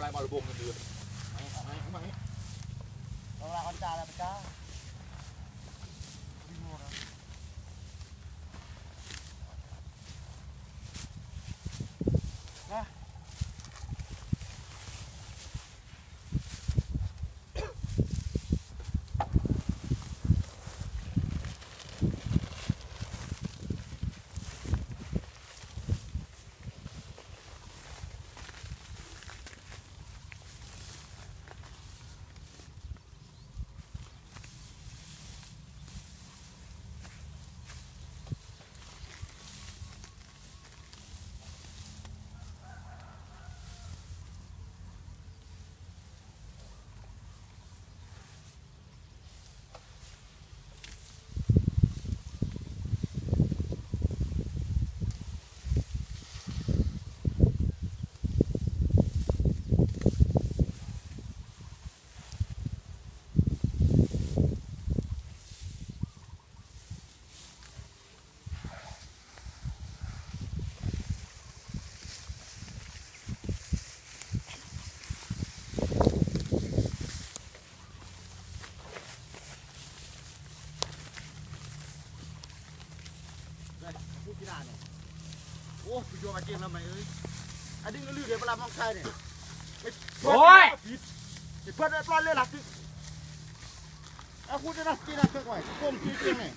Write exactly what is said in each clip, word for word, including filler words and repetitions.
ไรมาระบงกันเดือดไม่ไม่ไม่ลองลาคอนจ่าแล้วจ้าโอ้ยโยมาเจียงทำไมเอ้ยอันนี้ก็ลือเดี๋ยวเวลามองใครเนี่ยโอ้ยเพื่อนปลาเลือดหลักเอาคุณจะนัดกินอะไรสักหน่อยก้มกินเจียงเนี่ย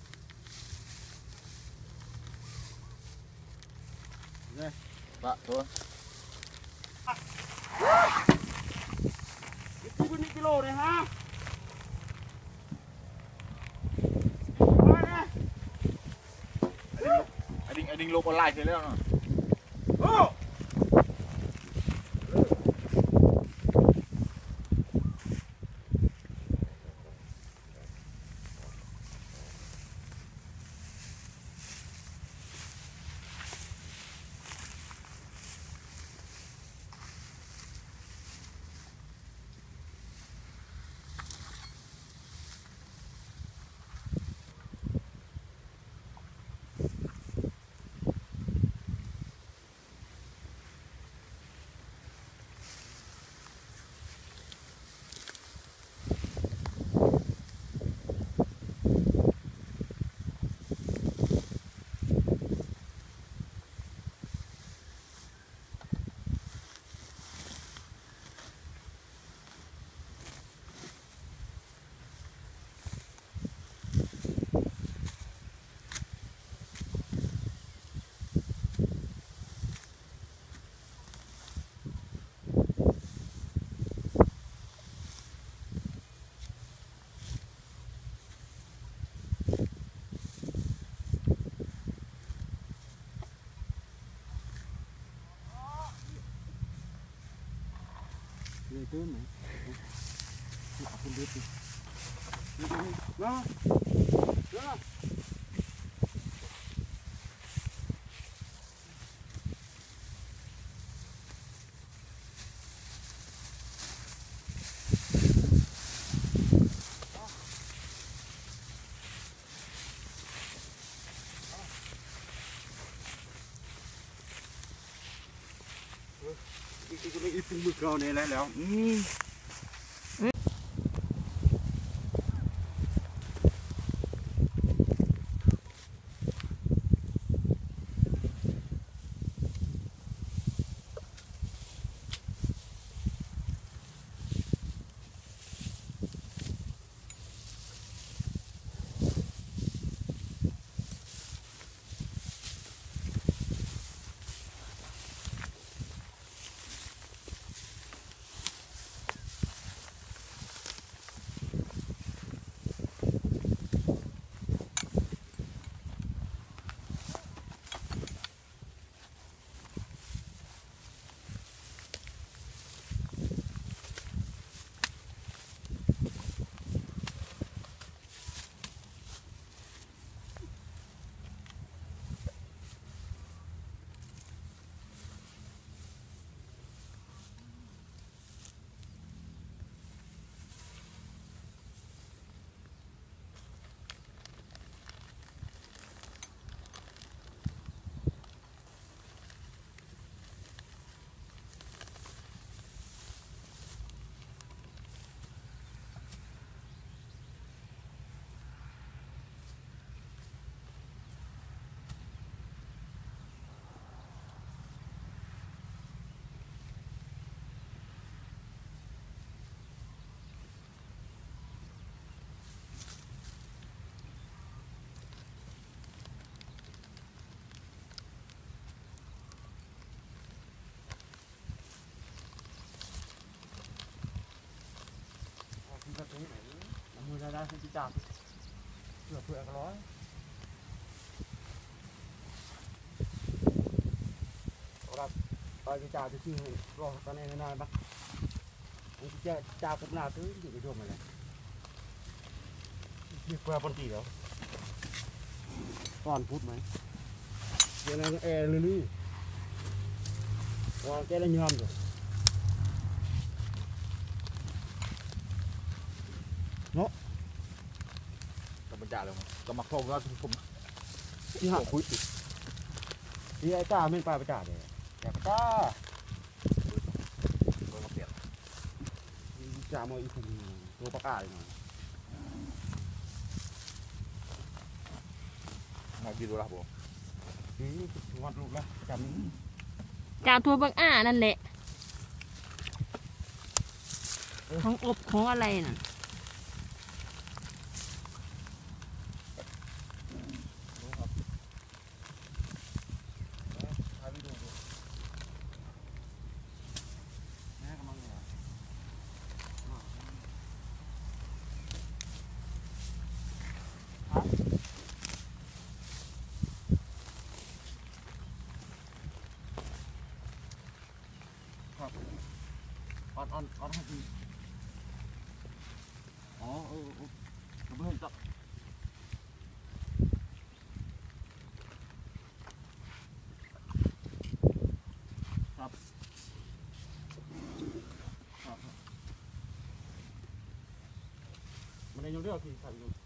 เนี่ยปะตัวกี่กิโลกิโลเลยฮะไอ้ดิ่งไอ้ดิ่งลงบนไล่เสร็จแล้วเนาะโอ้เลยตื้นไหมเอาคุณดูสิดูดิเนาะเนาะอีกคนนึงอีกเป็นมือเก่าเนี่ยแล้วอืมนะที่จ่าเพื่อเพื่อก็ร้อยรับไปที่จ่าที่ชื่อรอตอนนี้นานปะมันจะจ่าปุ๊บนาตื้ออยู่ไปช่วงอะไรมีเพื่อปนตีแล้วก่อนพูดไหมเดี๋ยวนั้นแอร์ลื่นๆว่าแกได้ยอมอยู่เนาะกับบรรดาเลยมั้งกับมักทองก็ผมที่หาคุยที่ไอ้จ่าไม่ไปประจ่าเลยแต่ประจ่าตัวมาเปลี่ยนจ่ามาอีกคนตัวประกาศเลยนะมากี่ตัวละผมนี่วัดลูกละจำจ่าตัวบักอ้านั่นแหละของอบของอะไรน่ะออนออนออนให้ดีอ๋อเออเออเบิ่งจับครับครับมันได้ยังเรื่องที่ใส่อยู่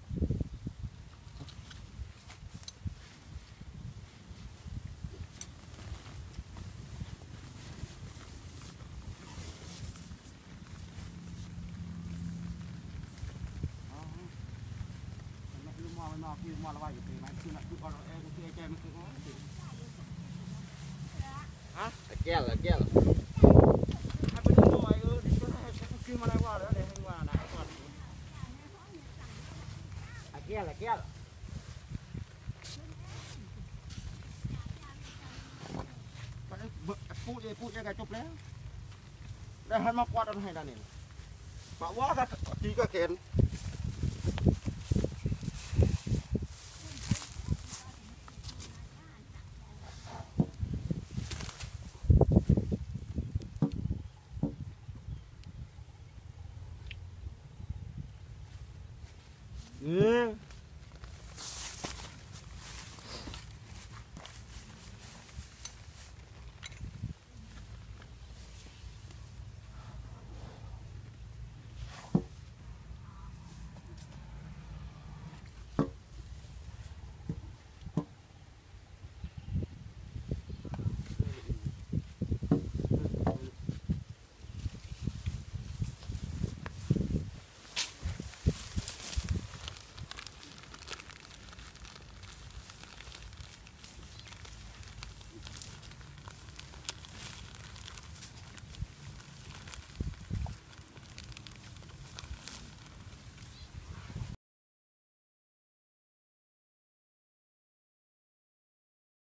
มันมาคือมาละว่าอยู่ที่ไหนคือน่ะคือเอาเองคือไอ้แกมันคืออ๋อฮะแก้วละแก้วให้ไปดูหน่อยเออดิคือมาอะไรว่าแล้วเดี๋ยวให้ว่านะก่อนไอ้แก้วละแก้วมันพูดเองพูดยังไงจบแล้วได้ให้มากวาดเอาให้ได้นี่ปะว่าถ้าทีก็เกณฑ์เออ